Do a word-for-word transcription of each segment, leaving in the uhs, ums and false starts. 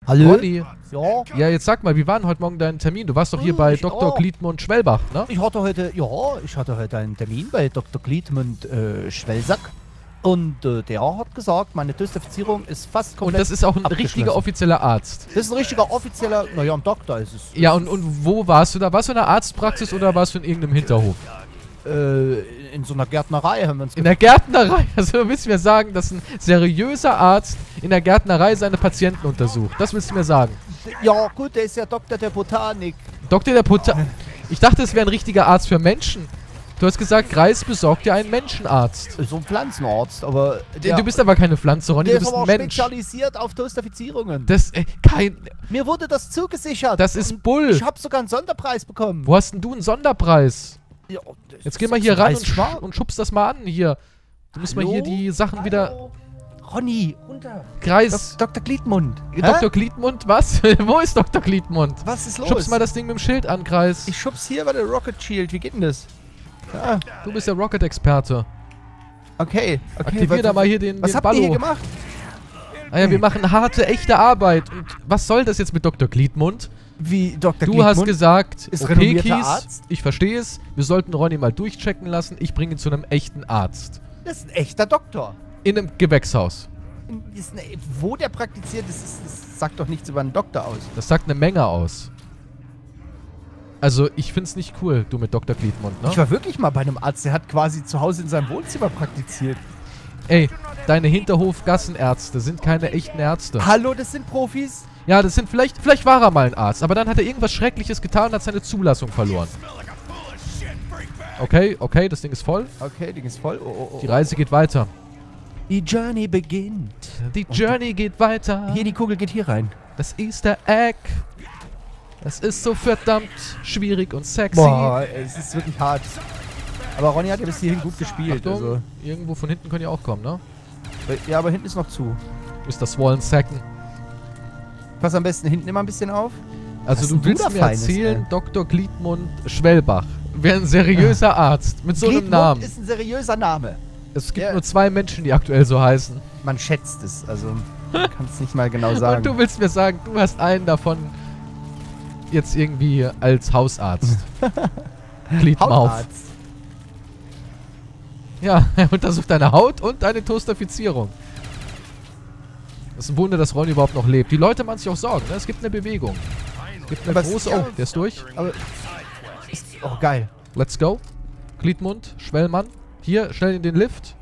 Hallo? Ronny. Ja? Ja, jetzt sag mal, wie war denn heute Morgen dein Termin? Du warst doch hier bei Ich Doktor auch. Gliedmund Schwellbach, ne? Ich hatte heute, ja, ich hatte heute einen Termin bei Doktor Gliedmund äh, Schwellsack. Und äh, der hat gesagt, meine Dosifizierung ist fast Und komplett das ist auch ein abgeschlossen. richtiger offizieller Arzt. Das ist ein richtiger offizieller, naja, ein Doktor ist es. Ja, und, und wo warst du da? Warst du in einer Arztpraxis oder warst du in irgendeinem Hinterhof? Äh, in so einer Gärtnerei haben wir uns In der Gärtnerei. Also willst du mir sagen, dass ein seriöser Arzt in der Gärtnerei seine Patienten untersucht? Das willst du mir sagen? Ja, gut, der ist ja Doktor der Botanik. Doktor der Puta... Ich dachte, es wäre ein richtiger Arzt für Menschen. Du hast gesagt, Greis besorgt dir einen Menschenarzt. So ein Pflanzenarzt, aber... Du bist aber keine Pflanze, Ronny, der du ist bist aber ein auch Mensch. spezialisiert auf Dosifizierungen. Das, äh, kein... Mir wurde das zugesichert. Das ist Und Bull. Ich habe sogar einen Sonderpreis bekommen. Wo hast denn du einen Sonderpreis? Ja, das Jetzt ist geh mal hier ran und, sechsunddreißig sch Mark. und schubst das mal an, hier. Du musst mal hier die Sachen wieder... Hallo? Ronny, runter. Kreis... Dok Doktor Gliedmund. Doktor Gliedmund, was? Wo ist Doktor Gliedmund? Was ist los? Schubst mal das Ding mit dem Schild an, Kreis. Ich schub's hier bei der Rocket Shield. Wie geht denn das? Ah, Du bist der Rocket-Experte. okay. okay. Aktivier da mal hier den, Was den habt ihr hier Ballo. gemacht? Ah ja, wir machen harte, echte Arbeit. Und was soll das jetzt mit Doktor Gliedmund? Wie Doktor Du Gliedmund? hast gesagt, ist okay, renommierter Kies, Arzt. ich verstehe es. Wir sollten Ronny mal durchchecken lassen. Ich bringe ihn zu einem echten Arzt. Das ist ein echter Doktor. In einem Gewächshaus. Ist eine, wo der praktiziert, das, ist, das sagt doch nichts über einen Doktor aus. Das sagt eine Menge aus. Also, ich find's nicht cool, du mit Doktor Gliedmund, ne? Ich war wirklich mal bei einem Arzt, der hat quasi zu Hause in seinem Wohnzimmer praktiziert. Ey, deine Hinterhof-Gassenärzte sind keine echten Ärzte. Hallo, das sind Profis? Ja, das sind vielleicht, vielleicht war er mal ein Arzt, aber dann hat er irgendwas Schreckliches getan und hat seine Zulassung verloren. Okay, okay, das Ding ist voll. Okay, Ding ist voll. Oh, oh, oh. Die Reise geht weiter. Die Journey beginnt. Die Journey geht weiter. Hier, die Kugel geht hier rein. Das Easter Egg. Das ist so verdammt schwierig und sexy. Boah, es ist wirklich hart. Aber Ronny hat ja bis hierhin gut gespielt. Achtung, Also. irgendwo von hinten können die auch kommen, ne? Ja, aber hinten ist noch zu. Ist das Swollen Second. Pass am besten hinten immer ein bisschen auf. Also Was du denn du willst da mir Feines, erzählen, ey? Doktor Gliedmund Schwellbach wäre ein seriöser Arzt mit so einem Gliedmund Namen. ist ein seriöser Name. Es gibt Ja. nur zwei Menschen, die aktuell so heißen. Man schätzt es. Also, man kann es nicht mal genau sagen. Und du willst mir sagen, du hast einen davon jetzt irgendwie als Hausarzt. Gliedmauf. Hautarzt. Ja, er untersucht deine Haut und deine Toasterfizierung. Das ist ein Wunder, dass Ronny überhaupt noch lebt. Die Leute machen sich auch Sorgen, ne? Es gibt eine Bewegung. Es gibt eine Aber es große... ist ja- Oh, der ist durch. Aber. Ist, oh, geil. Let's go. Gliedmund, Schwellmann. Hier, schnell in den Lift.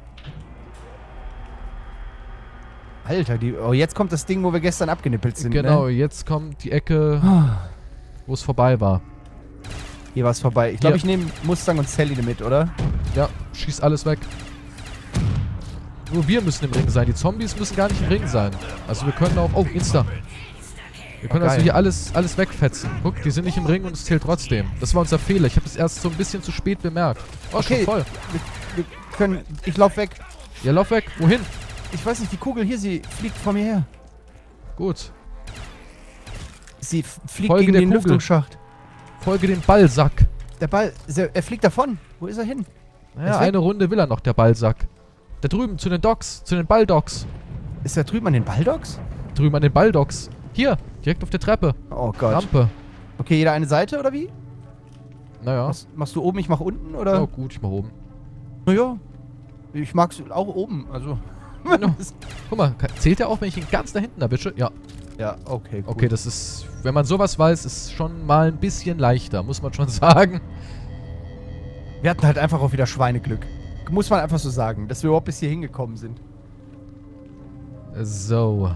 Alter, die, oh, jetzt kommt das Ding, wo wir gestern abgenippelt sind. Genau, Ne? jetzt kommt die Ecke, wo es vorbei war. Hier war es vorbei. Ich glaube, Hier. ich nehme Mustang und Sally mit, oder? Ja, schieß alles weg. Nur wir müssen im Ring sein. Die Zombies müssen gar nicht im Ring sein. Also wir können auch... Oh, Insta. Wir können Oh, also geil. hier alles, alles wegfetzen. Guck, die sind nicht im Ring und es zählt trotzdem. Das war unser Fehler. Ich habe das erst so ein bisschen zu spät bemerkt. Oh, Okay. schon voll. Wir, wir können. Ich lauf weg. Ja, lauf weg. Wohin? Ich weiß nicht, die Kugel hier, sie fliegt vor mir her. Gut. Sie f- fliegt Folge gegen der den Kugel. Lüftungsschacht. Folge dem Ballsack. Der Ball, er, er fliegt davon. Wo ist er hin? Er ist Ja, weg. eine Runde will er noch, der Ballsack. Da drüben, zu den Docks. Zu den Balldocks. Ist er drüben an den Balldocks? Drüben an den Balldocks. Hier, direkt auf der Treppe. Oh Gott. Rampe. Okay, jeder eine Seite oder wie? Naja. Was, machst du oben, ich mach unten oder? Oh, gut, ich mach oben. Naja. Ich mag's auch oben, also. Ja. Guck mal, ka- zählt der auch, wenn ich ihn ganz da hinten erwische? Ja. Ja, okay, gut. Okay, das ist, wenn man sowas weiß, ist schon mal ein bisschen leichter, muss man schon sagen. Wir hatten halt einfach auch wieder Schweineglück. Muss man einfach so sagen, dass wir überhaupt bis hier hingekommen sind. So.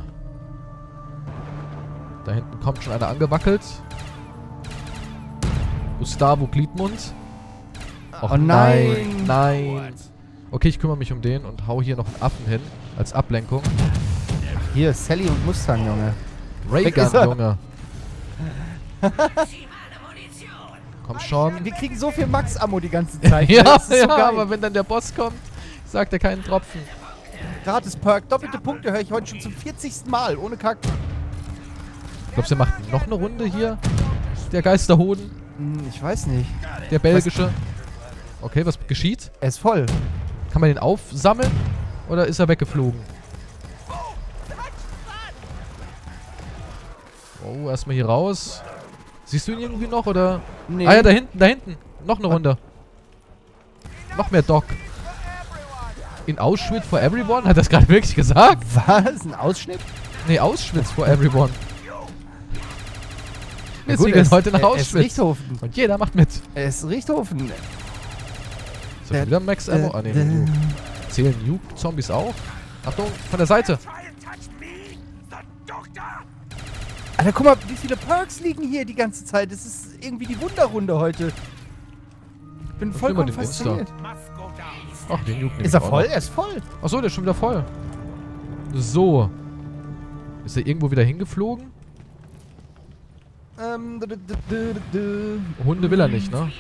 Da hinten kommt schon einer angewackelt. Gustavo Gliedmund. Och, Oh nein. Nein. Okay, ich kümmere mich um den und hau hier noch einen Affen hin. Als Ablenkung. Hier, Sally und Mustang, Junge. Weg ist Raygun, er. Junge. Komm schon. Wir kriegen so viel Max-Ammo die ganze Zeit. Ja, Das ist so ja, geil. aber wenn dann der Boss kommt, sagt er keinen Tropfen. Gratis-Perk, doppelte Punkte höre ich heute schon zum vierzigsten Mal, ohne Kack. Glaubst du, der macht noch eine Runde hier? Der Geisterhoden? Hm, ich weiß nicht. Der belgische? Okay, was geschieht? Er ist voll. Kann man den aufsammeln? Oder ist er weggeflogen? Oh, erstmal hier raus. Siehst du ihn irgendwie noch, oder? Nee. Ah ja, da hinten, da hinten. Noch eine Runde. Noch mehr Doc. In Auschwitz for everyone? Hat er das gerade wirklich gesagt? Was? Ein Ausschnitt? Nee, Auschwitz for everyone. Wir gut, segeln es- heute nach es ist Auschwitz. Richthofen. Und jeder macht mit. Es ist Richthofen. So, wieder Max Ammo. Ah, nee, Nuke. Zählen Nuke-Zombies auch? Achtung, von der Seite. Alter, guck mal, wie viele Perks liegen hier die ganze Zeit. Das ist irgendwie die Wunderrunde heute. Ich bin Was vollkommen will man denn fasziniert. Ach, den Nuke nehm Ist ich er auch voll? noch. Er ist voll. Achso, der ist schon wieder voll. So. Ist er irgendwo wieder hingeflogen? Ähm, du, du, du, du. Hunde will er nicht, ne?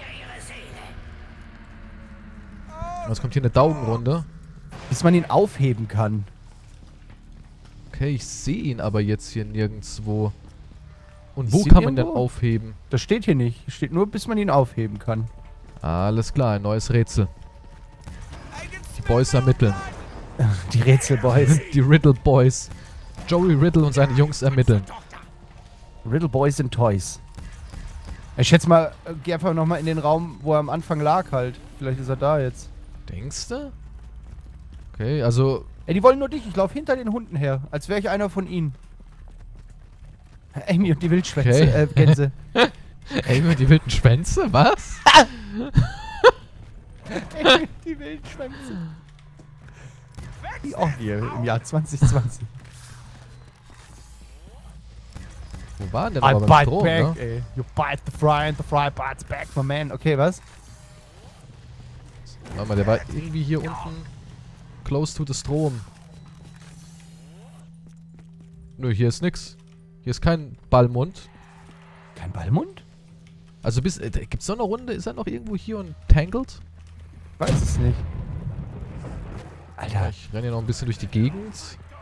Jetzt kommt hier eine Daumenrunde. Bis man ihn aufheben kann. Okay, ich sehe ihn aber jetzt hier nirgendwo. Und Ist wo ihn kann man denn irgendwo? aufheben? Das steht hier nicht. Hier steht nur, bis man ihn aufheben kann. Alles klar, ein neues Rätsel. Die Boys ermitteln. Die Rätselboys. Die Riddle Boys. Joey Riddle und seine Jungs ermitteln. Riddle Boys and Toys. Ich schätze mal, äh, geh einfach nochmal in den Raum, wo er am Anfang lag halt. Vielleicht ist er da jetzt. Denkst du? Okay, also... Ey, die wollen nur dich. Ich laufe hinter den Hunden her. Als wäre ich einer von ihnen. Amy und die Wildschwänze. Okay. Äh, Gänse. Ey, mit die wilden Schwänze? Was? Amy und die Wildschwänze. Die auch hier im Jahr zwanzig zwanzig. Wo waren denn I aber beim bite Strom, back, ne? ey. You bite the fry and the fry bites back, my man. Okay, was? Warte mal, der war irgendwie hier unten close to the Strom. Nö, hier ist nix. Hier ist kein Ballmund. Kein Ballmund? Also bis... Äh, gibt's noch eine Runde? Ist er noch irgendwo hier und tangled? Weiß es nicht. Ja, Alter. ich renne hier noch ein bisschen durch die Gegend.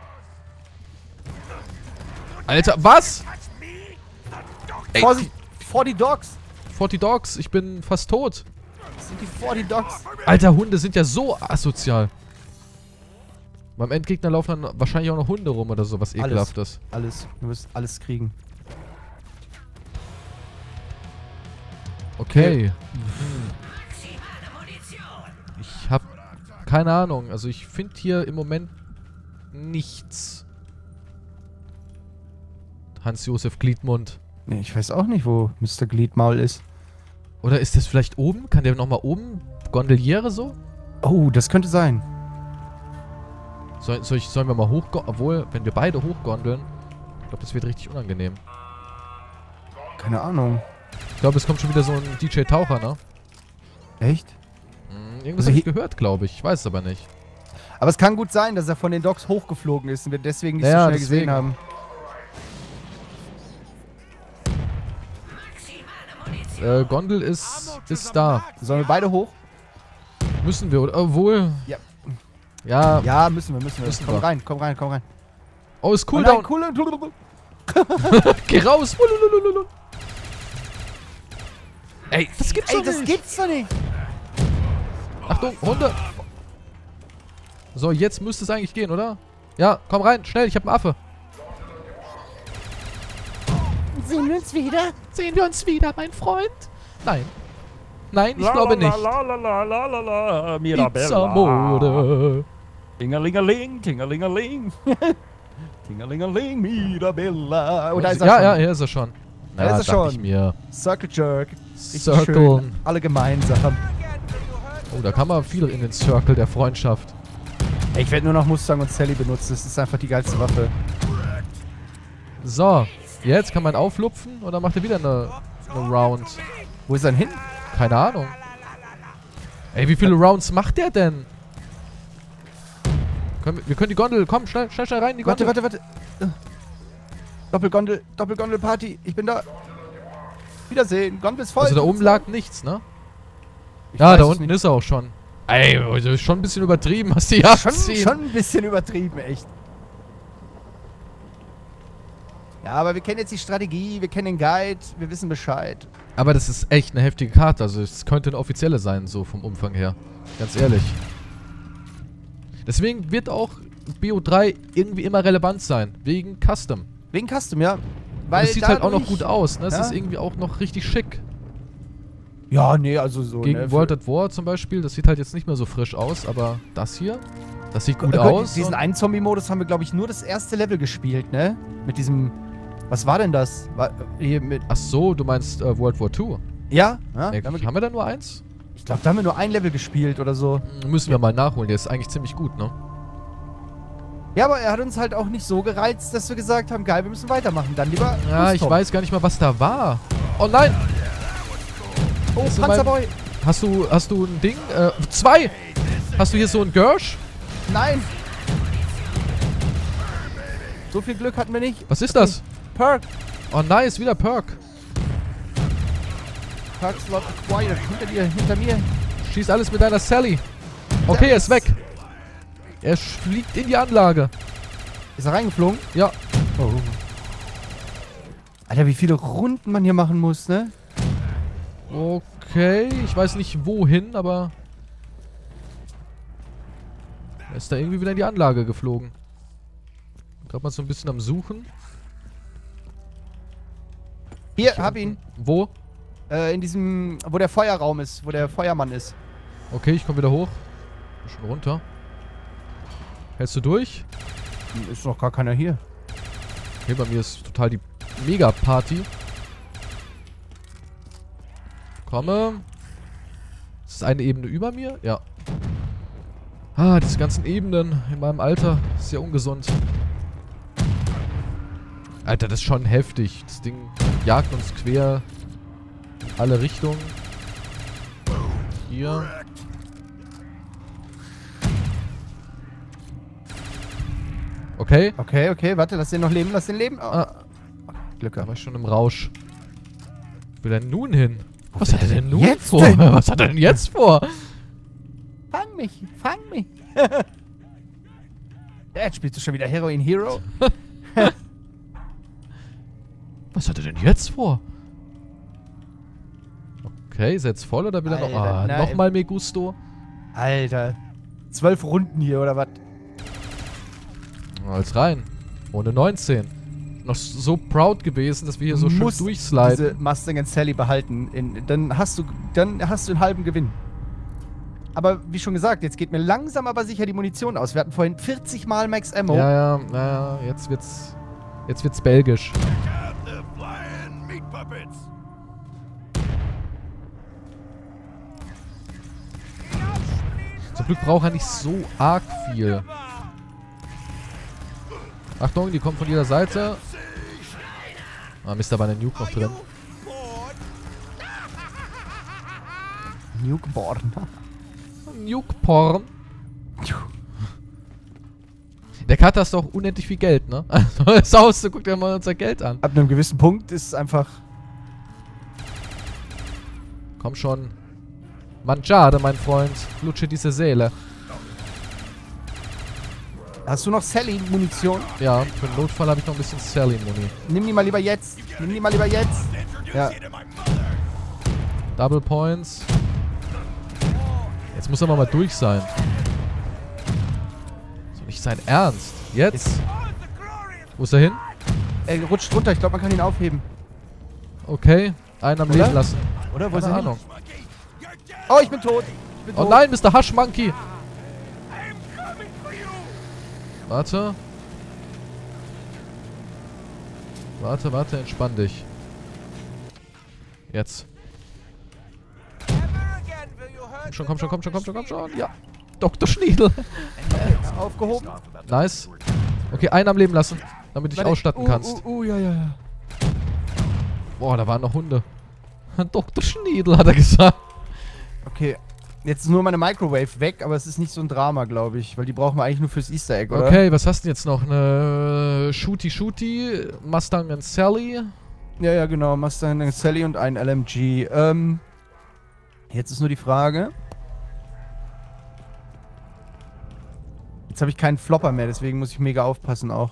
Alter, was? Ey, Vorsicht! Vor die Dogs! vierzig Dogs, ich bin fast tot. Das sind die vor die Dogs. Alter, Hunde sind ja so asozial. Beim Endgegner laufen dann wahrscheinlich auch noch Hunde rum oder so, was Alles. ekelhaftes. Alles. Du wirst alles kriegen. Okay. Ich hab keine Ahnung. Also ich finde hier im Moment nichts. Hans-Josef Gliedmund. Nee, ich weiß auch nicht, wo Mister Gliedmaul ist. Oder ist das vielleicht oben? Kann der nochmal oben? Gondoliere so? Oh, das könnte sein. Soll, soll ich, sollen wir mal hochgondeln? Obwohl, wenn wir beide hochgondeln, ich glaube, das wird richtig unangenehm. Keine Ahnung. Ich glaube, es kommt schon wieder so ein D J Taucher, ne? Echt? Hm, irgendwas Also habe ich hier- gehört, glaube ich. Ich weiß es aber nicht. Aber es kann gut sein, dass er von den Dogs hochgeflogen ist und wir deswegen nicht Ja, so schnell deswegen. gesehen haben. Äh, Gondel ist, ist da. Sollen wir beide hoch? Müssen wir, oder? Obwohl. Ja. Ja. Ja, müssen wir, müssen wir. Müssen komm wir. rein, komm rein, komm rein. Oh, ist Oh cool nein, down. Cooldown. Geh raus. Ululululul. Ey, das gibt's Ey, doch das nicht. gibt's doch nicht. Achtung, Hunde. So, jetzt müsste es eigentlich gehen, oder? Ja, komm rein, schnell, ich hab einen Affe. Sehen wir uns wieder? Sehen wir uns wieder, mein Freund? Nein. Nein, ich glaube nicht. La la la la la la, Pizza Mirabella. Mode. Tingelingeling, tingelingeling. Tingelingeling, Mirabella. Oh, da ist er ja, schon. ja, hier ist er schon. Da Ja, ist er dachte schon. ich mir. Circle Jerk. Richtig Circle. schön. Alle gemeinsam. Oh, da kann man viel in den Circle der Freundschaft. Ey, ich werde nur noch Mustang und Sally benutzen. Das ist einfach die geilste Waffe. So, jetzt kann man auflupfen oder macht er wieder eine, eine Round? Wo ist er denn hin? Keine Ahnung. Ey, wie viele Rounds macht der denn? Können wir, wir können die Gondel, komm, schnell, schnell, schnell rein in die Gondel. Warte, warte, warte. Doppelgondel, Doppelgondel-Party. Ich bin da. Wiedersehen. Gondel ist voll. Also da oben lag nichts, ne? Ich Ja, weiß da es unten nicht. ist er auch schon. Ey, also ist schon ein bisschen übertrieben, was die Jagd Schon, ziehen. schon ein bisschen übertrieben, echt. Ja, aber wir kennen jetzt die Strategie, wir kennen den Guide, wir wissen Bescheid. Aber das ist echt eine heftige Karte. Also es könnte eine offizielle sein, so vom Umfang her. Ganz ehrlich. Deswegen wird auch B O drei irgendwie immer relevant sein. Wegen Custom. Wegen Custom, ja. Weil es sieht halt auch noch dadurch- gut aus, ne? Es Ja? ist irgendwie auch noch richtig schick. Ja, nee, also so. Gegen ne, World at War zum Beispiel, das sieht halt jetzt nicht mehr so frisch aus, aber das hier, das sieht gut Äh, aus. Diesen und- einen Zombie-Modus haben wir, glaube ich, nur das erste Level gespielt, ne? Mit diesem. Was war denn das? War, hier mit, Ach so, du meinst äh, World War Two? ja? ja? Nee, Da haben wir, haben wir da nur eins? ich glaube, da haben wir nur ein Level gespielt oder so. Hm, Müssen wir mal nachholen, der ist eigentlich ziemlich gut, ne? Ja, aber er hat uns halt auch nicht so gereizt, dass wir gesagt haben, geil, wir müssen weitermachen. Dann lieber. Ja, Fuß, ich Tom. weiß gar nicht mal, was da war. Oh nein! Oh, ist in meinem- Panzerboy! Hast du, hast du ein Ding? Äh, zwei! Hast du hier so ein Gersh? Nein! So viel Glück hatten wir nicht. Was ist das? Perk! Oh nice, wieder Perk. Perk Slot acquired. Hinter dir, hinter mir. Schieß alles mit deiner Sally. Okay, er ist weg. Er fliegt in die Anlage. Ist er reingeflogen? Ja. Oh. Alter, wie viele Runden man hier machen muss, ne? Okay, ich weiß nicht wohin, aber... Er ist da irgendwie wieder in die Anlage geflogen. Gerade mal so ein bisschen am Suchen. Hier, hab ihn. Wo? Äh, in diesem, wo der Feuerraum ist, wo der Feuermann ist. Okay, ich komme wieder hoch. Bisschen runter. Hältst du durch? Ist noch gar keiner hier. Okay, bei mir ist total die Mega-Party. Komme. Ist das eine Ebene über mir? Ja. Ah, diese ganzen Ebenen in meinem Alter. Ist ja ungesund. Alter, das ist schon heftig. Das Ding jagt uns quer in alle Richtungen. Hier. Okay. Okay, okay, warte, lass den noch leben, lass den leben. Oh. Ah, Glück da gehabt. war ich schon im Rausch. Wo will er nun hin? Was will hat er er denn denn nun jetzt vor? denn? Was hat er denn jetzt vor? Fang mich, fang mich. Ja, jetzt spielst du schon wieder Heroin Hero. Was hat er denn jetzt vor? Okay, ist er jetzt voll oder will er noch... Alter, Ah, nein. nochmal Megusto. Alter. Zwölf Runden hier, oder was? Als rein. Ohne neunzehn. Noch so proud gewesen, dass wir hier so schön Musst durchsliden. diese Mustang and Sally behalten. In, dann hast du dann hast du einen halben Gewinn. Aber wie schon gesagt, jetzt geht mir langsam aber sicher die Munition aus. Wir hatten vorhin vierzig Mal Max Ammo. Ja, ja, ja, jetzt wird's... Jetzt wird's belgisch. Zum Glück braucht er nicht so arg viel. Achtung, die kommen von jeder Seite. Ah, Mist, da war eine Nuke noch drin. Nukeborn. Nuke-Porn. Der Cutter ist doch unendlich viel Geld, ne? Also, ist aus, so guckt er mal unser Geld an. Ab einem gewissen Punkt ist es einfach. Komm schon. Mangiare, mein Freund. Lutsche diese Seele. Hast du noch Sally-Munition? Ja, für den Notfall habe ich noch ein bisschen Sally-Muni. Nimm die mal lieber jetzt. Nimm die mal lieber jetzt. Ja. Double Points. Jetzt muss er mal durch sein. So nicht sein Ernst. Jetzt? Wo ist er hin? Er rutscht runter. Ich glaube, man kann ihn aufheben. Okay. Einen am Oder? Leben lassen. Oder? Wo ist Keine er hin? Ahnung. Oh, ich bin tot. Ich bin Oh tot. nein, Mister Hush Monkey. Warte. Warte, warte, entspann dich. Jetzt. Komm schon, komm schon, komm schon, komm schon, komm schon. Ja. Doktor Schniedel. Äh, aufgehoben. Nice. Okay, einen am Leben lassen, damit du dich Warte. ausstatten uh, kannst. Uh, uh, ja, ja, ja. Boah, da waren noch Hunde. Doktor Schniedel, hat er gesagt. Okay. Jetzt ist nur meine Microwave weg, aber es ist nicht so ein Drama, glaube ich. Weil die brauchen wir eigentlich nur fürs Easter Egg, oder? Okay, was hast du denn jetzt noch? Eine Shooty Shooty, Mustang and Sally. Ja, ja, genau. Mustang and Sally und ein L M G. Ähm. Jetzt ist nur die Frage. Jetzt habe ich keinen Flopper mehr, deswegen muss ich mega aufpassen auch.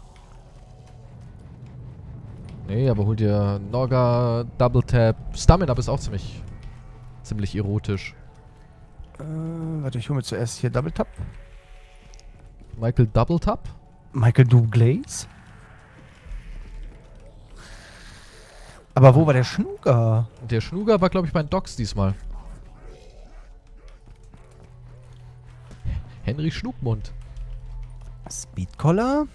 Nee, aber hol dir Noga, Double Tap. Stamina ist auch ziemlich, ziemlich erotisch. Äh, warte, ich hole mir zuerst hier Double Tap. Michael Double Tap? Michael Douglas. Aber wo war der Schnuger? Der Schnuger war, glaube ich, bei den Docks diesmal. Henry Schnugmund. Speedcollar?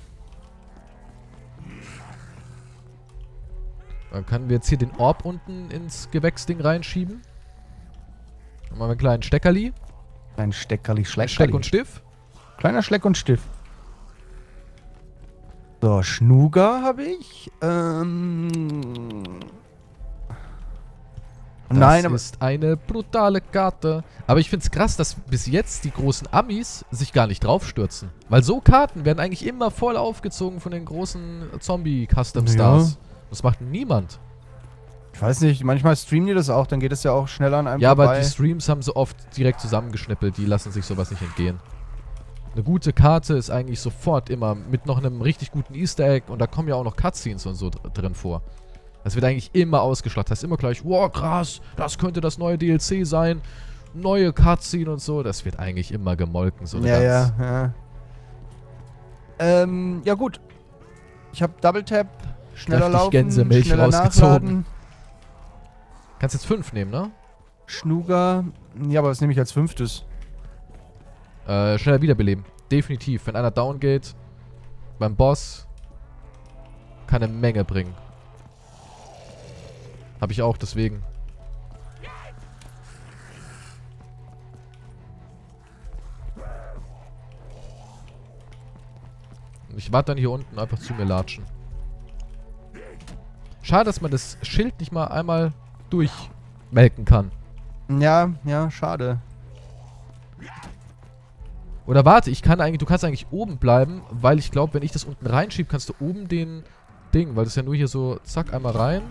Dann können wir jetzt hier den Orb unten ins Gewächsding reinschieben. Dann machen wir einen kleinen Steckerli. Ein Steckerli, Schleckerli. Schleck und Stiff. Kleiner Schleck und Stiff. So, Schnuger habe ich. Ähm... Das Nein, aber... ist eine brutale Karte. Aber ich finde es krass, dass bis jetzt die großen Amis sich gar nicht draufstürzen. Weil so Karten werden eigentlich immer voll aufgezogen von den großen Zombie-Custom-Stars. Ja. Das macht niemand. Ich weiß nicht, manchmal streamen die das auch, dann geht es ja auch schneller an einem Ja, vorbei. aber die Streams haben so oft direkt zusammengeschnippelt. Die lassen sich sowas nicht entgehen. Eine gute Karte ist eigentlich sofort immer mit noch einem richtig guten Easter Egg. Und da kommen ja auch noch Cutscenes und so dr drin vor. Das wird eigentlich immer ausgeschlachtet. Das ist immer gleich, wow, krass, das könnte das neue D L C sein. Neue Cutscene und so. Das wird eigentlich immer gemolken. So eine Ja, ja, ganz ja. Ähm, ja gut. Ich habe Double Tap, schneller Kräftig laufen, Gänsemilch schneller rausgezogen. nachladen. Kannst jetzt fünf nehmen, ne? Schnuger. Ja, aber was nehme ich als fünftes? Äh, schneller wiederbeleben. Definitiv. Wenn einer down geht, beim Boss, kann eine Menge bringen. Habe ich auch, deswegen. Ich warte dann hier unten einfach zu mir latschen. Schade, dass man das Schild nicht mal einmal durchmelken kann. Ja, ja, schade. Oder warte, ich kann eigentlich, du kannst eigentlich oben bleiben, weil ich glaube, wenn ich das unten reinschiebe, kannst du oben den Ding, weil das ist ja nur hier so, zack, einmal rein.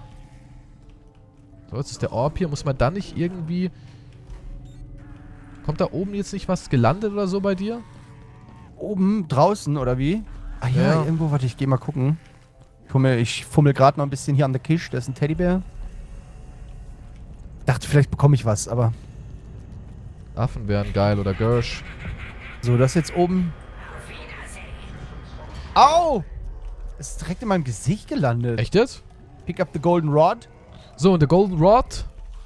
So, jetzt ist der Orb hier. Muss man dann nicht irgendwie... Kommt da oben jetzt nicht was gelandet oder so bei dir? Oben, draußen, oder wie? Ah ja, Ja. irgendwo, warte, ich geh mal gucken. Ich fummel, ich fummel gerade noch ein bisschen hier an der Kiste. Da ist ein Teddybär. Dachte, vielleicht bekomme ich was, aber... Affen wären geil oder Gersh. So, das jetzt oben. Au! Es ist direkt in meinem Gesicht gelandet. Echt jetzt? Pick up the golden rod. So, und der Golden Rod.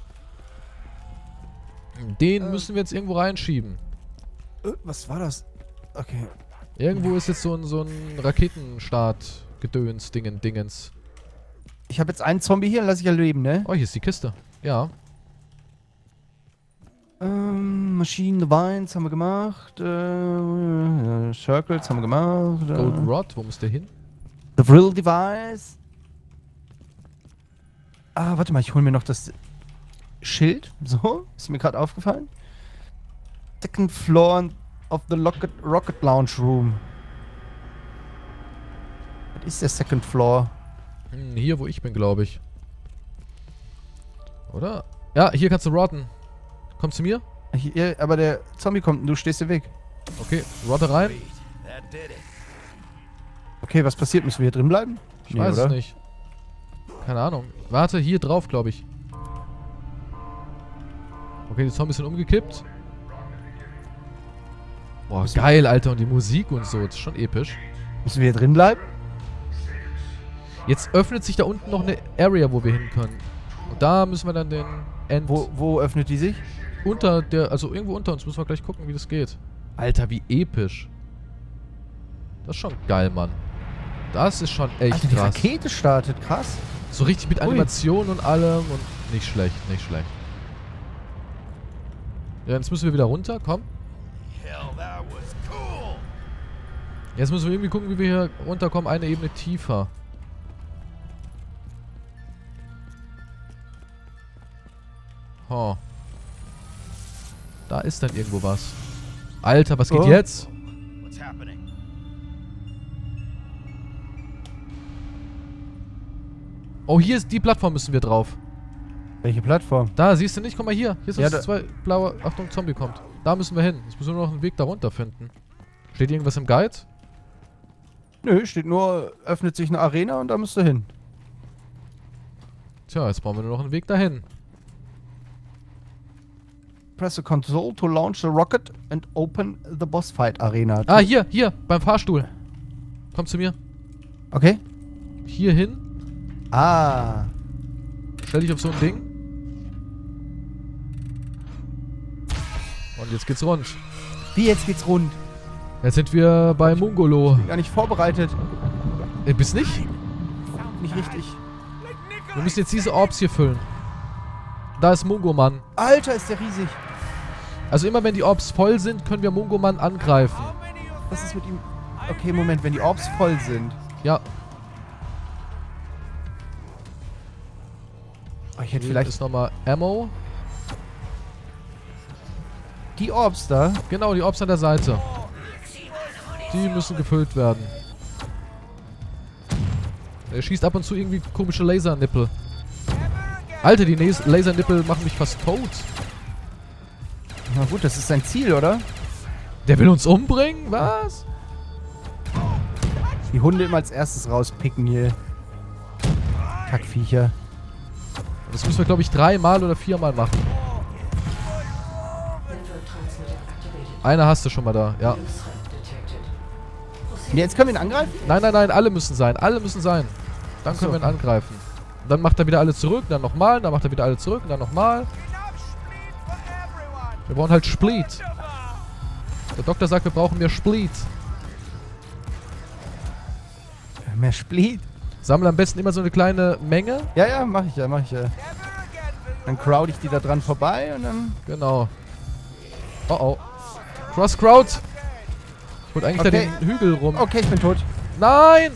Den Äh. müssen wir jetzt irgendwo reinschieben. Äh, was war das? Okay. Irgendwo ist jetzt so ein, so ein Raketenstart-Gedöns, Dingen, Dingens. Ich habe jetzt einen Zombie hier und lasse ich ja leben, ne? Oh, hier ist die Kiste. Ja. Ähm, Maschinen, the Vines haben wir gemacht. Äh, Circles haben wir gemacht. Äh, Golden Rod, wo muss der hin? The Vril Device. Ah, warte mal, ich hole mir noch das Schild. So, ist mir gerade aufgefallen. Second floor of the Rocket, Rocket Launch Room. Was ist der Second Floor? Hm, hier, wo ich bin, glaube ich. Oder? Ja, hier kannst du rotten. Kommst du mir? Hier, aber der Zombie kommt und du stehst hier weg. Okay, rotte rein. Okay, was passiert? Müssen wir hier drin bleiben? Ich Nee, weiß oder? es nicht. Keine Ahnung. Warte, hier drauf, glaube ich. Okay, die Zombies sind umgekippt. Boah, Müssen- geil, Alter. Und die Musik und so. Das ist schon episch. Müssen wir hier drin bleiben? Jetzt öffnet sich da unten noch eine Area, wo wir hin können. Und da müssen wir dann den End... Wo, wo öffnet die sich? Unter der... Also irgendwo unter uns. Müssen wir gleich gucken, wie das geht. Alter, wie episch. Das ist schon geil, Mann. Das ist schon echt Alter, die krass. Rakete startet, krass. So richtig mit Ui. Animation und allem und nicht schlecht, nicht schlecht. Ja, jetzt müssen wir wieder runter, komm. Jetzt müssen wir irgendwie gucken, wie wir hier runterkommen, eine Ebene tiefer. Oh. Da ist dann irgendwo was. Alter, was geht Oh. jetzt? Oh, hier ist die Plattform, müssen wir drauf. Welche Plattform? Da, siehst du nicht? Guck mal hier. Hier sind Ja, ja, da- zwei blaue... Achtung, Zombie kommt. Da müssen wir hin. Jetzt müssen wir nur noch einen Weg da runter finden. Steht irgendwas im Guide? Nö, steht nur, öffnet sich eine Arena und da musst du hin. Tja, jetzt brauchen wir nur noch einen Weg dahin. Press the console to launch the rocket and open the boss fight arena. Ah, hier, hier, beim Fahrstuhl. Komm zu mir. Okay. Hier hin. Ah. Stell dich auf so ein Ding. Und jetzt geht's rund. Wie, jetzt geht's rund? Jetzt sind wir bei Mongolo. Gar nicht vorbereitet. Äh, bist nicht? Nicht richtig. Wir müssen jetzt diese Orbs hier füllen. Da ist Mongoman. Alter, ist der riesig. Also immer wenn die Orbs voll sind, können wir Mongoman angreifen. Was ist mit ihm? Okay, Moment, wenn die Orbs voll sind. Ja. Oh, ich hätte Hier vielleicht ist nochmal Ammo. die Orbs da. Genau, die Orbs an der Seite. Die müssen gefüllt werden. Er schießt ab und zu irgendwie komische Lasernippel. Alter, die Nas- Lasernippel machen mich fast tot. Na gut, das ist sein Ziel, oder? Der will uns umbringen? Was? Die Hunde immer als erstes rauspicken hier. Kackviecher. Das müssen wir, glaube ich, dreimal oder viermal machen. Einer hast du schon mal da, ja. Und jetzt können wir ihn angreifen? Nein, nein, nein, alle müssen sein. Alle müssen sein. Dann können So. wir ihn angreifen. Und dann macht er wieder alle zurück, dann nochmal, dann macht er wieder alle zurück, und dann nochmal. Wir brauchen halt Split. Der Doktor sagt, wir brauchen mehr Split. Mehr Split. Sammle am besten immer so eine kleine Menge. Ja, ja, mach ich ja, mach ich ja. Dann crowd ich die da dran vorbei und dann... Genau. Oh oh. Cross Crowd. Ich wollte eigentlich Okay. da den Hügel rum. Okay, ich bin tot. Nein!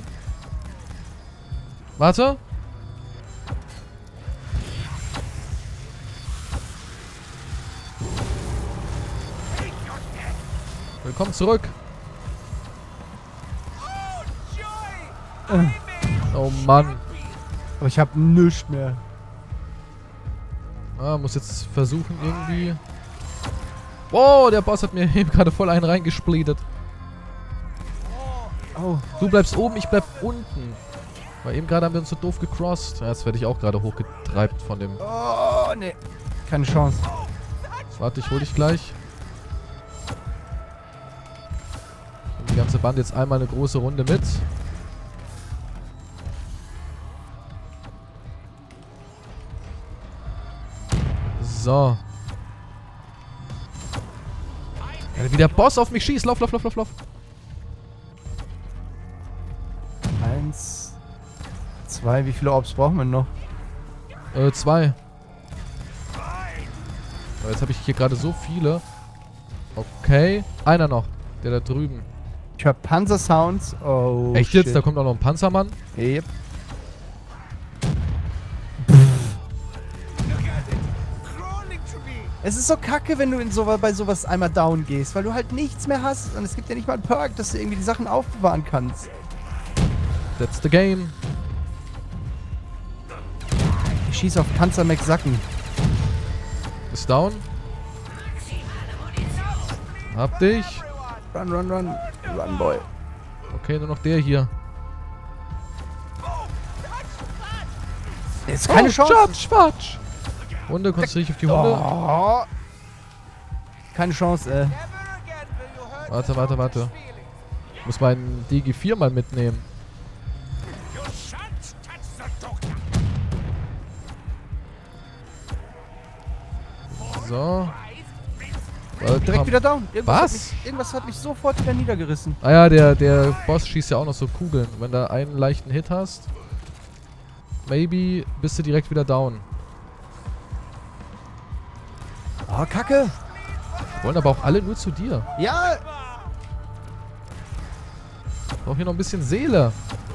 Warte. Willkommen zurück. Oh Mann. Aber ich hab nichts mehr. Ah, muss jetzt versuchen irgendwie... Wow, der Boss hat mir eben gerade voll einen reingesplittert. Oh. Du bleibst oben, ich bleib unten. Weil eben gerade haben wir uns so doof gecrossed. Ja, jetzt werde ich auch gerade hochgetreibt von dem... Oh, nee. Keine Chance. Warte, ich hol dich gleich. Und die ganze Band jetzt einmal eine große Runde mit. So. Ja, wie der Boss auf mich schießt. Lauf, lauf, lauf, lauf, lauf. Eins. Zwei. Wie viele Orbs brauchen wir noch? Äh, zwei. Aber jetzt habe ich hier gerade so viele. Okay. Einer noch. Der da drüben. Ich höre Panzer-Sounds. Oh, Echt shit. jetzt? Da kommt auch noch ein Panzermann. Yep. Es ist so kacke, wenn du in so, bei sowas einmal down gehst, weil du halt nichts mehr hast und es gibt ja nicht mal einen Perk, dass du irgendwie die Sachen aufbewahren kannst. That's the game. Ich schieße auf Panzer McSacken. Ist down. Hab dich. Run, run, run. Run, boy. Okay, nur noch der hier. Jetzt keine oh, Chance. Schwatsch, Schwatsch. Hunde, konzentriere dich auf die Hunde. Oh. Keine Chance, ey. Warte, warte, warte. Ich muss meinen D G vier mal mitnehmen. So. Warte, Direkt komm. wieder down. Irgendwas Was? Hat mich, irgendwas hat mich sofort wieder niedergerissen. Ah ja, der, der Boss schießt ja auch noch so Kugeln. Wenn du einen leichten Hit hast, maybe bist du direkt wieder down. Oh, Kacke. Wollen aber auch alle nur zu dir. Ja. Ich brauche hier noch ein bisschen Seele.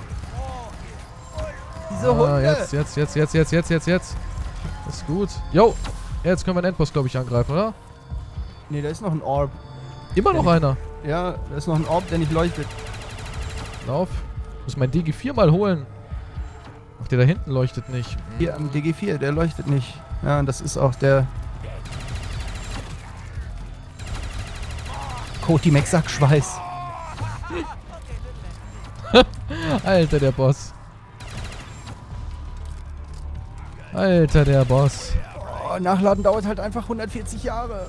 Diese Ah, Hunde. jetzt, jetzt, jetzt, jetzt, jetzt, jetzt, jetzt, jetzt. Das ist gut. Jo. Jetzt können wir den Endboss, glaube ich, angreifen, oder? Nee, da ist noch ein Orb. Immer noch einer. Ja, da ist noch ein Orb, der nicht leuchtet. Lauf. Ich muss mein D G vier mal holen. Ach, der da hinten leuchtet nicht. Hm. Hier am D G vier, der leuchtet nicht. Ja, und das ist auch der... Koti McSack-Schweiß. Alter, der Boss. Alter, der Boss. Oh, Nachladen dauert halt einfach hundertvierzig Jahre.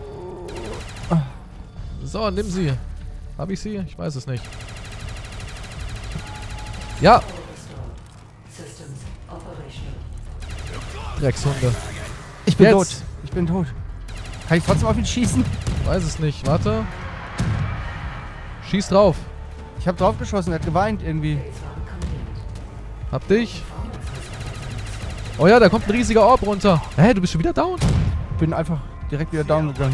So, nimm sie. Hab ich sie? Ich weiß es nicht. Ja. Dreckshunde. Ich bin Jetzt. tot. Ich bin tot. Kann ich trotzdem auf ihn schießen? Weiß es nicht. Warte. Schieß drauf. Ich habe drauf geschossen, er hat geweint irgendwie. Hab dich. Oh ja, da kommt ein riesiger Orb runter. Hä, du bist schon wieder down? Bin einfach direkt wieder down gegangen.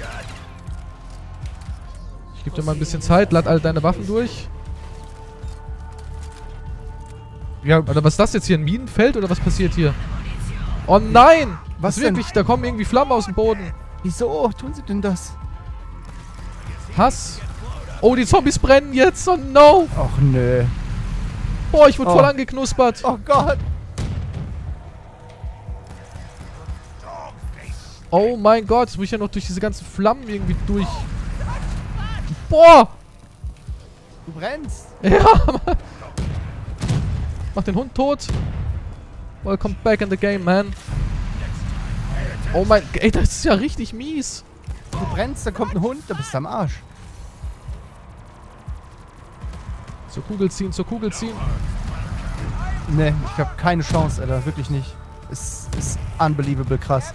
Ich geb dir mal ein bisschen Zeit. Lad all deine Waffen durch. Ja, Oder was ist das jetzt hier? Ein Minenfeld oder was passiert hier? Oh nein! Was Was wirklich? Da kommen irgendwie Flammen aus dem Boden. wieso tun sie denn das? Hass. Oh, die Zombies brennen jetzt. Oh no. Och nö. Boah, ich wurde Oh. voll angeknuspert. Oh Gott. Oh mein Gott, jetzt muss ich ja noch durch diese ganzen Flammen irgendwie durch. Boah. Du brennst. Ja, Mann. Mach den Hund tot. Welcome back in the game, man. Oh mein... Ey, das ist ja richtig mies. Du brennst, da kommt ein Hund, da bist du am Arsch. Zur Kugel ziehen, zur Kugel ziehen. Ne, ich habe keine Chance, Alter. Wirklich nicht. Es ist unbelievable krass.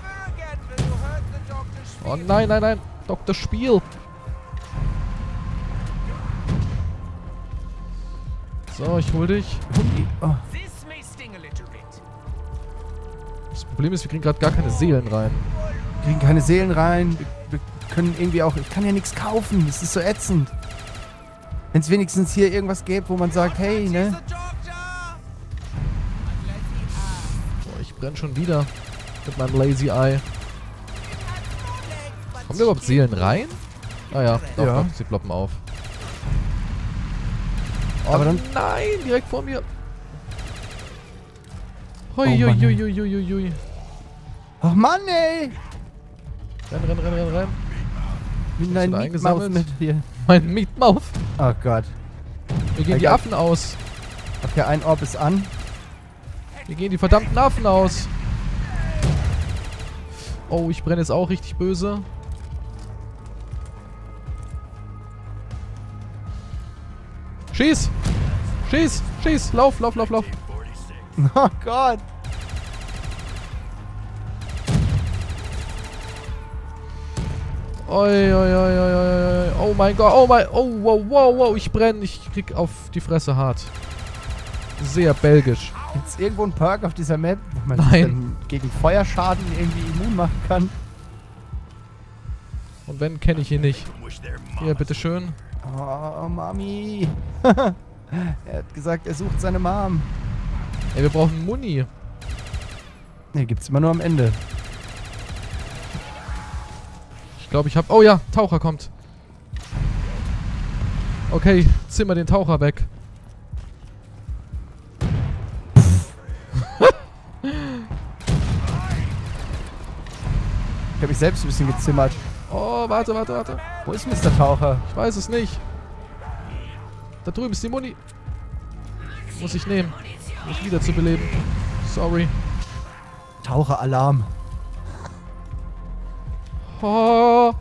Oh nein, nein, nein. Doktor Spiel. So, ich hol dich. Oh. Das Problem ist, wir kriegen gerade gar keine Seelen rein. Wir kriegen keine Seelen rein. Wir, wir können irgendwie auch... Ich kann ja nichts kaufen. Das ist so ätzend. Wenn es wenigstens hier irgendwas gäbe, wo man sagt, hey, ne? Boah, ich brenne schon wieder. Mit meinem Lazy Eye. Kommen da überhaupt Seelen rein? Ah ja, doch, Ja. doch, sie ploppen auf. Oh Aber dann- nein, direkt vor mir. Hui, Oh hui, Mann, hui, ey. hui, hui, hui. Ach Mann, ey! Renn, renn, renn, renn, renn. Mit du deinem da Meatmouth eingesammelt? mit hier. Mein Meatmouth. Oh Gott. Mir gehen die Egal. Affen aus. Okay, ein Orb ist an. Mir gehen die verdammten Affen aus. Oh, ich brenne jetzt auch richtig böse. Schieß! Schieß! Schieß! Lauf, lauf, lauf, lauf! Oh Gott. Oi, oi, oi, oi, oi, oi. Oh mein Gott, oh mein... Oh, wow, wow, wow, ich brenne. Ich krieg auf die Fresse hart. Sehr belgisch. Gibt es irgendwo einen Perk auf dieser Map, wo man Nein. sich dann gegen Feuerschaden irgendwie immun machen kann? Und wenn, kenne ich ihn nicht. Hier, bitteschön. Oh, Mami. Er hat gesagt, er sucht seine Mom. Ey, wir brauchen Muni. Ne, gibt's immer nur am Ende. Ich glaube, ich habe... Oh ja, Taucher kommt. Okay, zimmer den Taucher weg. Ich habe mich selbst ein bisschen gezimmert. Oh, warte, warte, warte. Wo ist Mister Taucher? Ich weiß es nicht. Da drüben ist die Muni. Muss ich nehmen. Um mich wieder zu beleben. Sorry. Taucheralarm. Oh.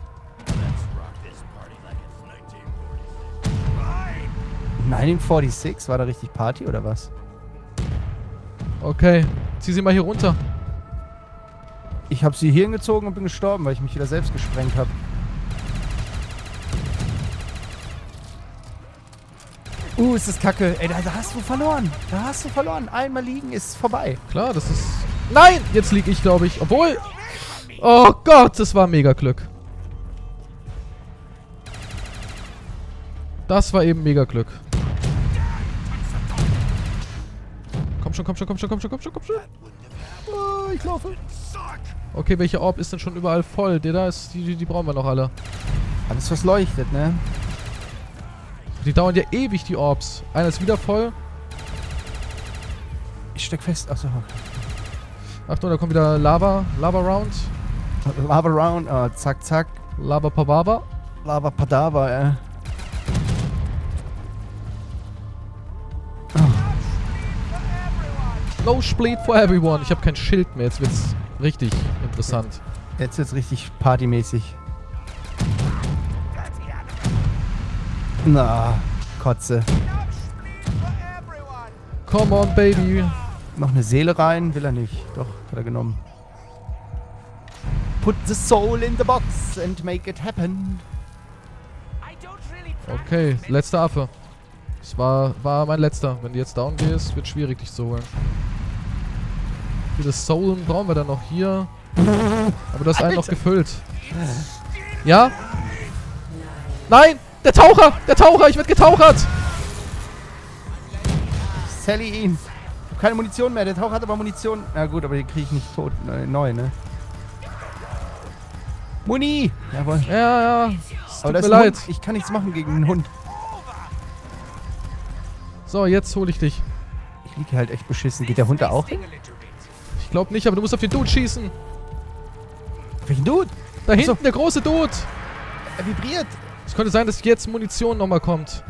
neunzehnhundertsechsundvierzig? War da richtig Party oder was? Okay. Zieh sie mal hier runter. Ich habe sie hier hingezogen und bin gestorben, weil ich mich wieder selbst gesprengt habe. Uh, ist das kacke. Ey, da, da hast du verloren. Da hast du verloren. Einmal liegen ist vorbei. Klar, das ist... Nein! Jetzt lieg ich, glaube ich. Obwohl... Oh Gott, das war mega Glück. Das war eben mega Glück. Komm schon, komm schon, komm schon, komm schon, komm schon, komm schon. Oh, ich laufe. Okay, welche Orb ist denn schon überall voll? Der da ist, die, die, die brauchen wir noch alle. Alles was leuchtet, ne? Die dauern ja ewig, die Orbs. Einer ist wieder voll. Ich steck fest. Achso. Achtung, da kommt wieder Lava. Lava Round. Lava Round. Oh, zack, zack. Lava Pavava. Lava Padava, ey. No Split for everyone. Ich habe kein Schild mehr. Jetzt wird's richtig interessant. Jetzt wird's richtig partymäßig. Na, Kotze. Come on, baby. Noch eine Seele rein. Will er nicht. Doch, hat er genommen. Put the soul in the box and make it happen. Okay, letzter Affe. Das war, war mein letzter. Wenn du jetzt down gehst, wird schwierig, dich zu holen. Viele Soulen brauchen wir dann noch hier. Aber das ist einen noch gefüllt. Ja? Nein! Der Taucher! Der Taucher! Ich werde getauchert! Sally ihn. Ich hab keine Munition mehr. Der Taucher hat aber Munition. Na gut, aber den kriege ich nicht tot. Äh, neu, ne? Muni! Jawohl. Ja, ja. Es Aber tut das mir ist ein leid. Hund. Ich kann nichts machen gegen einen Hund. So, jetzt hole ich dich. Ich liege halt echt beschissen. Geht der Hund da auch hin? Ich glaube nicht, aber du musst auf den Dude schießen. Welchen Dude? Da Achso. hinten, der große Dude. Er vibriert. Es könnte sein, dass jetzt Munition nochmal kommt.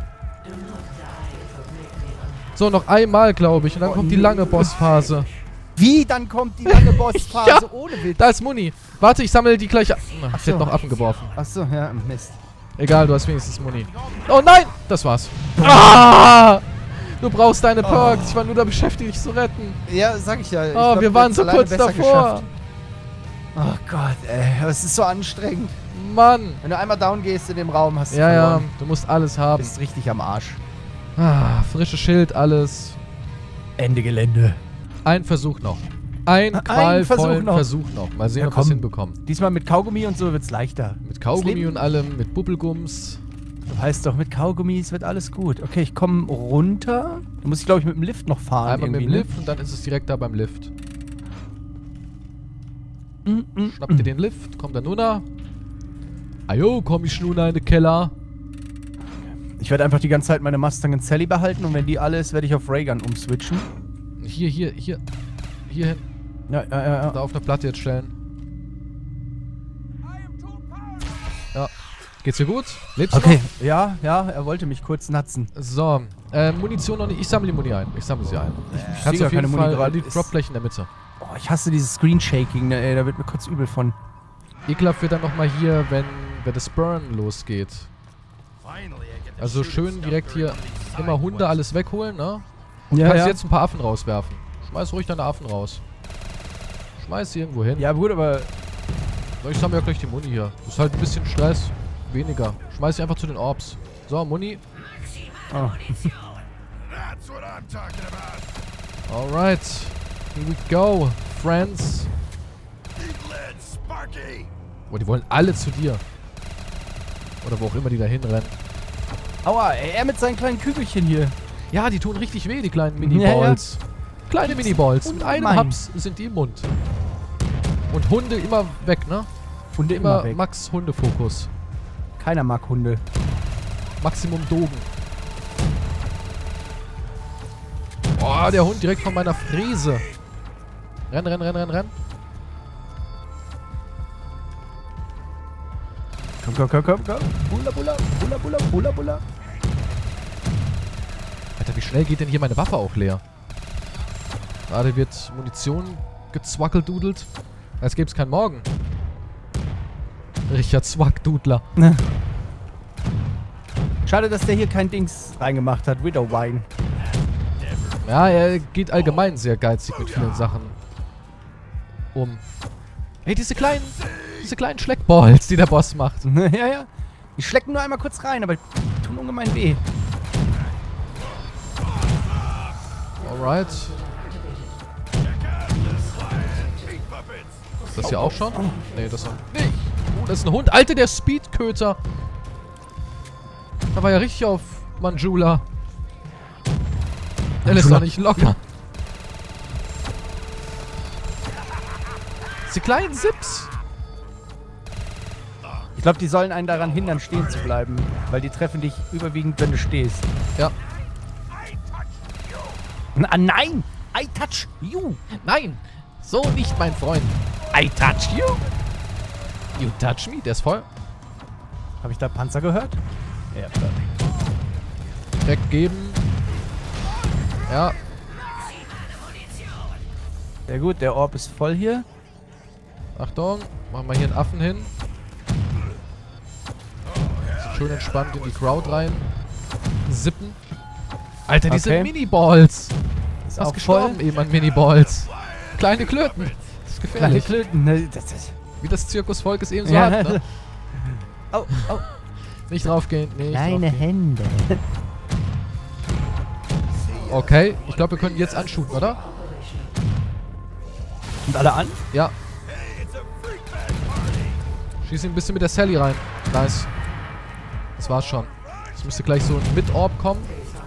So, noch einmal, glaube ich. Und dann Oh, kommt die nee. lange Bossphase. Wie? Dann kommt die lange Bossphase Ja. ohne Witz. Da ist Muni. Warte, ich sammle die gleich. Ach, ich so. hätte noch Affen geworfen. Achso, ja, Mist. Egal, du hast wenigstens Muni. Oh nein! Das war's. Ah! Du brauchst deine Perks. Ich war nur da beschäftigt, dich zu retten. Ja, sag ich ja. Ich Oh, glaub, wir ich waren hätt's so alleine kurz besser davor. geschafft. Oh Gott, ey. Es ist so anstrengend. Mann. Wenn du einmal down gehst in dem Raum, hast du Ja, ja. verloren. Du musst alles haben. Bist richtig am Arsch. Ah, frisches Schild, alles. Ende Gelände. Ein Versuch noch. Ein Ein qualvollen Versuch noch. Versuch noch. Mal sehen, Ja, ob wir es komm. hinbekommen. Diesmal mit Kaugummi und so wird's leichter. Mit Das Kaugummi Leben- und allem, mit Bubbelgums. Du weißt doch, mit Kaugummis wird alles gut. Okay, ich komme runter. Da muss ich, glaube ich, mit dem Lift noch fahren. Einmal mit dem irgendwie, Lift und dann ist es direkt da beim Lift. Ne? Mm, mm, Schnapp dir den Lift, komm dann Nuna. Ajo, komm ich nun in den Keller. Ich werde einfach die ganze Zeit meine Mustang und Sally behalten und wenn die alle ist, werde ich auf Raygun umswitchen. Hier, hier, hier. Hier hin. Ja, ja, ja. Da ja. auf eine Platte jetzt stellen. Ja. Geht's dir gut? Lebst du Okay, ja, ja, er wollte mich kurz natzen. noch? So. Äh, Munition noch nicht. Ich sammle die Muni ein. Ich sammle sie ein. Ich Kannst sehe auf gar keine jeden Muni Fall gerade. die Ist- Dropfläche in der Mitte. Oh, ich hasse dieses Screen-Shaking, ne, ey, da wird mir kurz übel von. Ekelhaft wird dann nochmal hier, wenn, wenn das Burn losgeht. Also schön direkt hier immer Hunde alles wegholen, ne? Und Ja, kannst ja. jetzt ein paar Affen rauswerfen. Schmeiß ruhig deine Affen raus. Schmeiß sie irgendwo hin. Ja, gut, aber Ich sammle ja gleich die Muni hier. Ist halt ein bisschen Stress. Weniger. Schmeiß sie einfach zu den Orbs. So, Muni. oh. Alright. Here we go, friends. Boah, die wollen alle zu dir. Oder wo auch immer die da hinrennen. Aua, ey, er mit seinen kleinen Kügelchen hier. Ja, die tun richtig weh, die kleinen Ja, Mini-Balls. Kleine Mini-Balls. Mit einem Ungemein. Haps sind die im Mund. Und Hunde immer weg, ne? Hunde Immer immer weg. Max Hundefokus. Keiner mag Hunde. Maximum Dogen. Boah, der Hund direkt von meiner Fräse. Renn, renn, renn, renn, renn. Komm, komm, komm, komm, komm. Bulla, bulla, bulla, bulla, bulla, bulla. Alter, wie schnell geht denn hier meine Waffe auch leer? Gerade wird Munition gezwackeldudelt. Als gäbe es keinen Morgen. Richard Zwackdudler. Schade, dass der hier kein Dings reingemacht hat. Widowwine. Ja, er geht allgemein sehr geizig mit vielen Sachen um. Hey, diese kleinen, diese kleinen Schleckballs, die der Boss macht. ja, ja. Die schlecken nur einmal kurz rein, aber tun ungemein weh. Alright. Ist das hier auch schon? Nee, das noch nicht. Oh, das ist ein Hund. Alter, der Speedköter. Da war ja richtig auf Manjula. Der lässt doch nicht locker. Diese kleinen Sips. Ich glaube, die sollen einen daran hindern, stehen zu bleiben. Weil die treffen dich überwiegend, wenn du stehst. Ja. Ah, nein! I touch you! Nein, so nicht, mein Freund. I touch you! You touch me, der ist voll. Habe ich da Panzer gehört? Ja, Weggeben. Ja, sehr gut. Der Orb ist voll hier. Achtung. Machen wir hier einen Affen hin. Schön entspannt in die Crowd rein. Sippen. Alter, diese Okay. Mini-Balls. Ist Fast auch gestorben voll. eben an Miniballs. Kleine Klöten. Das ist Kleine gefährlich. Klöten. Ne, das, das. Wie das Zirkusvolk es eben so Ja. hat, ne? Oh, oh. Nicht draufgehen. Nicht Kleine draufgehen. Hände. Okay, ich glaube, wir können jetzt anshooten, oder? Und alle an? Ja. Schieß ihn ein bisschen mit der Sally rein. Nice. Das war's schon. Es müsste gleich so ein Mit-Orb kommen.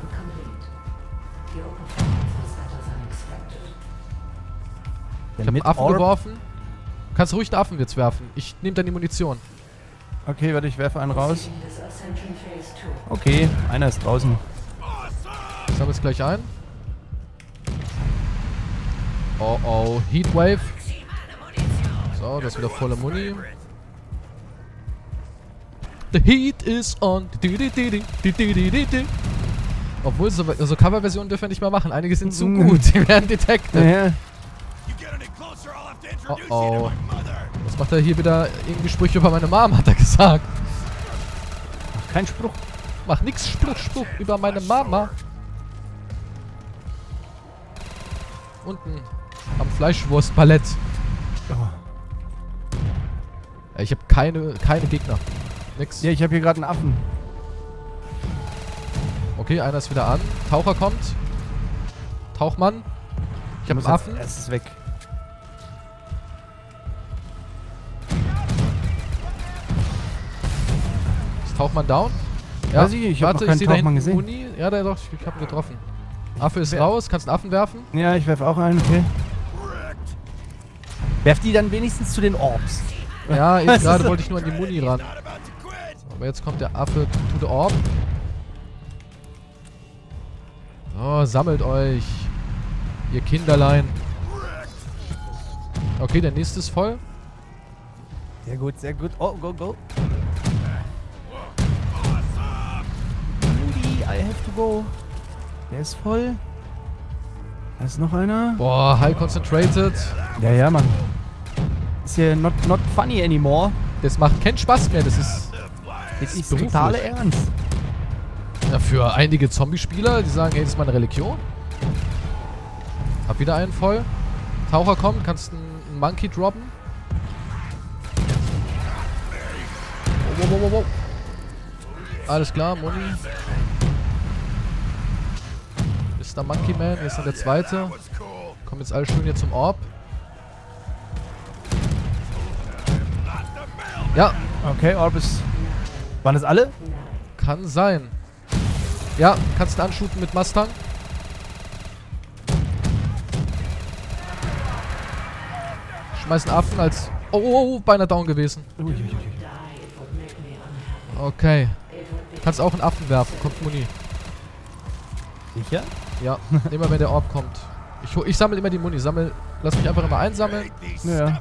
Ich hab einen Affen geworfen. Du kannst ruhig einen Affenwitz werfen. Ich nehme dann die Munition. Okay, warte, ich werfe einen raus. Okay, einer ist draußen. Ich sammle es gleich ein. Oh oh, Heatwave. So, das ist wieder volle Muni. The heat is on. Obwohl, so, so Coverversionen dürfen wir nicht mehr machen. Einige sind zu Mhm. gut. Die werden detected. Ja. Oh oh. Was macht er hier wieder? Irgendwie Sprüche über meine Mom, hat er gesagt. Kein Spruch. Mach nix Spruch, Spruch über meine Mama. Unten am Fleischwurstpalett. Oh. Ja, ich habe keine, keine Gegner. Nix. Ja, ich habe hier gerade einen Affen. Okay, einer ist wieder an. Taucher kommt. Tauchmann. Ich habe einen Affen. Es ist weg. Ist Tauchmann down? Weiß ich, ich hab noch keinen sehe da Tauchmann hinten gesehen. Uni. Ja, der doch, ich habe ihn getroffen. Affe ist Wer- raus, kannst einen Affen werfen. Ja, ich werfe auch einen, okay. Werf die dann wenigstens zu den Orbs. Ja, eben Was ist gerade das? wollte ich nur an die Muni ran. Aber jetzt kommt der Affe to the Orb. So, sammelt euch. Ihr Kinderlein. Okay, der nächste ist voll. Sehr gut, sehr gut. Oh, go, go. Moody, I have to go. Der ist voll. Da ist noch einer. Boah, high concentrated. Ja, ja, Mann. Ist hier not, not funny anymore. Das macht keinen Spaß mehr. Das ist Jetzt ist beruflich. totale Ernst. ja, für einige Zombie-Spieler, die sagen, hey, das ist meine Religion. Hab wieder einen voll. Taucher kommt, kannst einen Monkey droppen. Wow, wow, wow, wow. Alles klar, Muni. Mister Monkey Man, hier ist dann der zweite. Kommen jetzt alle schön hier zum Orb. Ja, Okay, Orbis. Waren das alle? kann sein. Ja, kannst du anshooten mit Mustang. Schmeiß einen Affen als... Oh, oh, oh, beinahe down gewesen. Uiuiui. Okay. Kannst auch einen Affen werfen, kommt Muni. Sicher? Ja, immer wenn der Orb kommt. Ich, hol- ich sammle immer die Muni. Sammel, lass mich einfach immer einsammeln. Ja.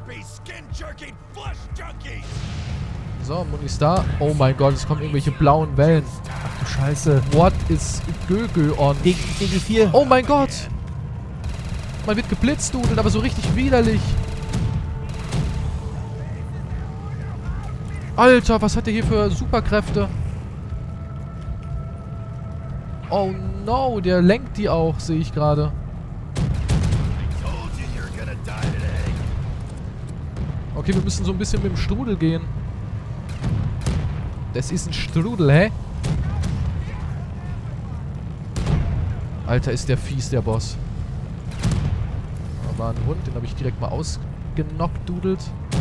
So, Muni ist da. Oh mein Gott, es kommen irgendwelche blauen Wellen. Ach du Scheiße. What is Gögö on? D G vier. Oh mein Gott! Man wird geblitzt, Dudel, aber so richtig widerlich. Alter, was hat der hier für Superkräfte? Oh no, der lenkt die auch, sehe ich gerade. Okay, wir müssen so ein bisschen mit dem Strudel gehen. Das ist ein Strudel, hä? Alter, ist der fies, der Boss. Da war ein Hund, den habe ich direkt mal ausgenockt, dudelt.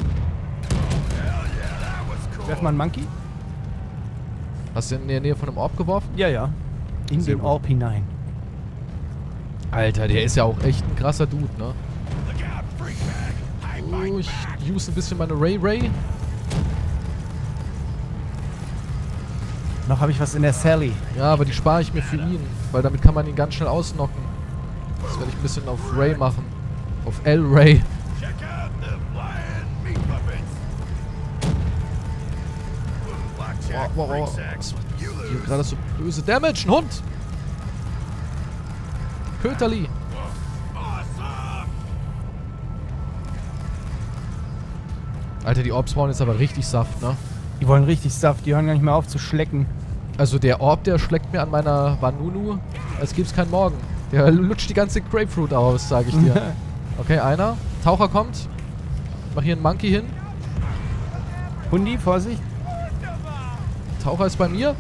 Werf mal einen Monkey. Hast du in der Nähe von einem Orb geworfen? Ja, ja. In Sehr den gut. Orb hinein. Alter, der ist ja auch echt ein krasser Dude, ne? Oh, ich use ein bisschen meine Ray Ray. Noch habe ich was in der Sally. Ja, aber die spare ich mir für ihn, weil damit kann man ihn ganz schnell ausnocken. Das werde ich ein bisschen auf Ray machen. Auf L-Ray. Wow, wow, wow. Was macht hier gerade so böse Damage? Ein Hund! Köterli. Alter, die Orbs brauchen jetzt aber richtig Saft, ne? Die wollen richtig Saft. Die hören gar nicht mehr auf zu schlecken. Also der Orb, der schlägt mir an meiner Vanunu, als gäbe es keinen Morgen. Der lutscht die ganze Grapefruit aus, sage ich dir. Okay, einer. Taucher kommt. Ich mach hier einen Monkey hin. Hundi, Vorsicht. Taucher ist bei mir.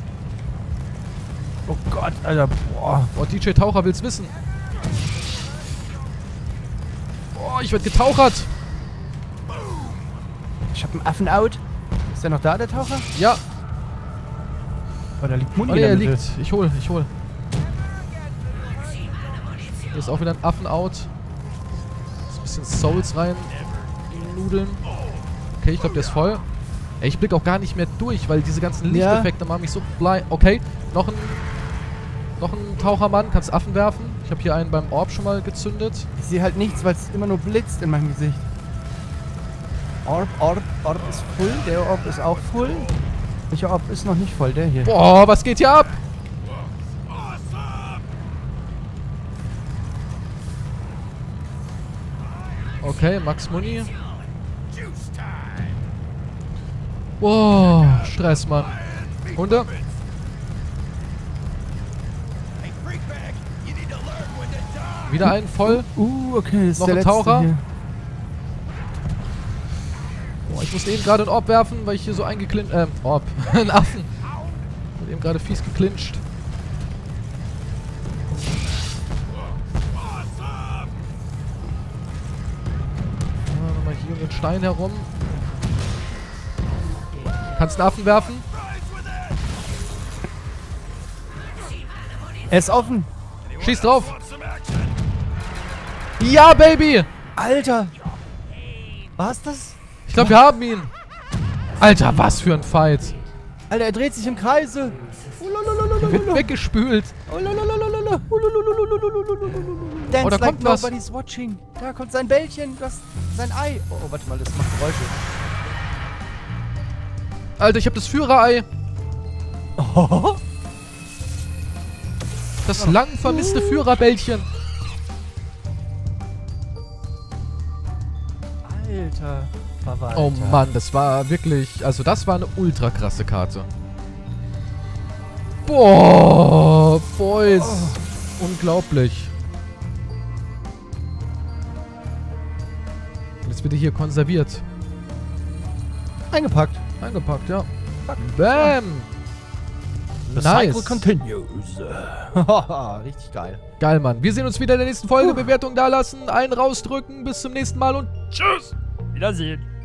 Oh Gott, Alter. Boah. Oh, D J Taucher will's wissen. Oh, ich werd getauchert. Ich hab einen Affen out. Ist der noch da, der Taucher? Ja. Oh, da liegt Mundi Oh, in nee, der er Mitte. liegt. Ich hol, ich hol. Hier ist auch wieder ein Affen-Out. Ist ein bisschen Souls rein. Nudeln. Okay, ich glaube, der ist voll. Ey, ich blick auch gar nicht mehr durch, weil diese ganzen Ja. Lichteffekte machen mich so blind. Okay, noch ein, noch ein Tauchermann. Kannst Affen werfen. Ich habe hier einen beim Orb schon mal gezündet. Ich sehe halt nichts, weil es immer nur blitzt in meinem Gesicht. Orb, Orb, Orb ist voll. Der Orb ist auch voll. Welcher Orb ist noch nicht voll? Der hier. Boah, was geht hier ab? Okay, Max Muni. Boah, Stress, Mann. Hunde. Wieder einen voll. Uh, okay, das ist Noch der ein letzte Taucher? hier. Boah, ich musste eben gerade einen Orb werfen, weil ich hier so eingeklincht... Ähm, Orb. Einen Affen. Hat eben gerade fies geklincht. Ja, nochmal hier um den Stein herum. Kannst einen Affen werfen? Er ist offen. Schieß drauf. Ja, Baby! Alter. Was das? Ich glaube, wir haben ihn. Alter, was für ein Fight. Alter, er dreht sich im Kreise. Er wird weggespült. Dance Oh, da like kommt was. nobody's watching. Da kommt sein Bällchen, das, sein Ei. Oh, oh, warte mal, das macht Geräusche. Alter, ich habe das Führerei. Oh. Das lang vermisste Führerbällchen. Alter. Verwalter. Oh Mann, das war wirklich... Also das war eine ultra krasse Karte. Boah, Boys. Oh. Unglaublich. Jetzt wird er hier konserviert. Eingepackt. Eingepackt, ja. Bam. The Nice. cycle continues. Richtig geil. Geil, Mann. Wir sehen uns wieder in der nächsten Folge. Bewertung da lassen, einen rausdrücken. Bis zum nächsten Mal und tschüss. Wiedersehen.